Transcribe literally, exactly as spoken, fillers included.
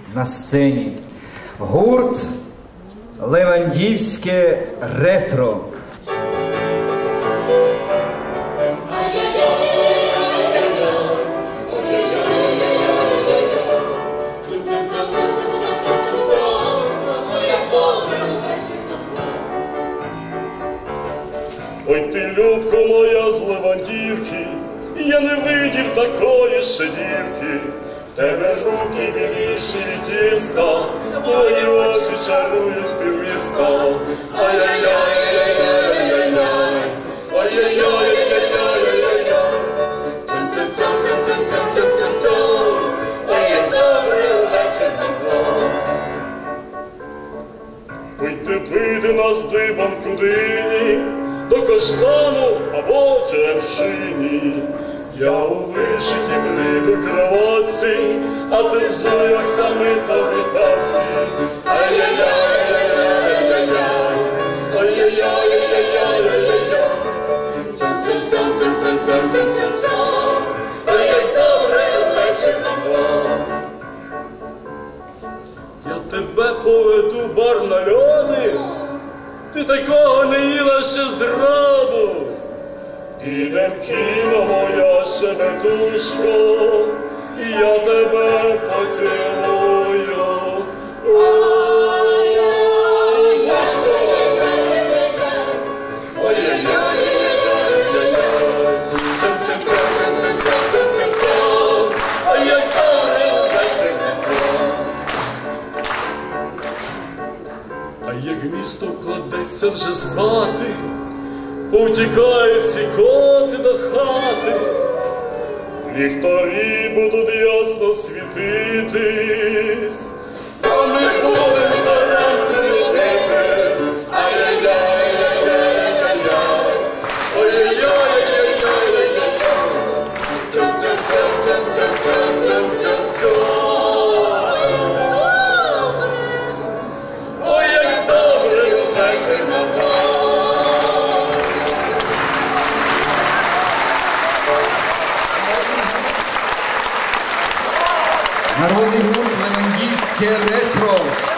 на сцені. Гурт «Левандівське ретро». Ой ти, любко моя з Левандівки, я не видів такої ще дівки. В тебе руки біліші від тіста, твої очі чарують півміста. Ай-яй-яй-яй-яй-яй-яй, ой-яй-яй-яй-яй-яй-яй, цим-цим-цим-цим-цим-цим-цим-цим, ой, як добрий вечір нам вам. Ой ти, вийди нас дибом кудині, до каштану або черемшині. Я у вишитій бліду кроватці, а ти в зоях самитовій тавці. Ай-яй-яй-яй-яй-яй-яй, ой-яй-яй-яй-яй-яй-яй, цим-цим-цим-цим-цим-цим-цим-цим, ой, як добрий вечір нам вам. Я тебе поведу бар на льони, ти такого не їла ще зраду. Підем в кіно, моя шебетушко, і я тебе поцілую. Ой-ой-ой-ой-ой-ой, ой-ой-ой-ой-ой-ой, цим-цим-цим-цим-цим-цим-цим, ой, як добрий вечір нам вам. А як місто кладеться вже спати, повтікають всі коти до хати, ліхтарі будуть ясно світитись, а ми будем даремно любитись. Ай-яй-яй-яй-яй-яй-яй, ой-яй-яй-яй-яй-яй-яй, цим-цим-цим-цим-цим-цим-цим-цим, ой, як добрий вечір нам вам. Народний гурт «Левандівське ретро».